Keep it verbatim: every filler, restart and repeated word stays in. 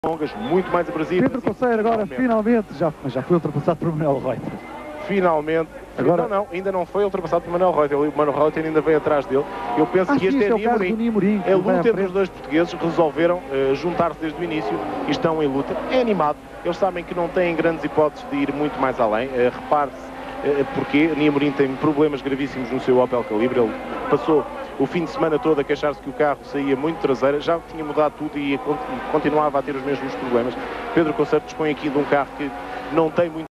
longas, muito mais abrasivas. Pedro Conceiro agora finalmente, já, já foi ultrapassado por Manuel Reuter. Finalmente, agora... não, não, ainda não foi ultrapassado por Manuel Reuter, o Manuel Reuter ainda veio atrás dele. Eu penso ah, que sim, este é, é Niamorim. É luta entre os dois portugueses, resolveram uh, juntar-se desde o início e estão em luta. É animado, eles sabem que não têm grandes hipóteses de ir muito mais além. Uh, Repare-se uh, porque Niamorim tem problemas gravíssimos no seu Opel Calibre. Ele passou o fim de semana todo a queixar-se que o carro saía muito traseira, já tinha mudado tudo e continuava a ter os mesmos problemas. Pedro Conceiro dispõe aqui de um carro que não tem muito